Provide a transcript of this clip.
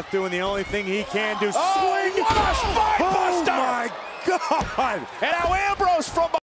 Doing the only thing he can do. Oh, Swing! what a spine buster! Oh my God! And now Ambrose from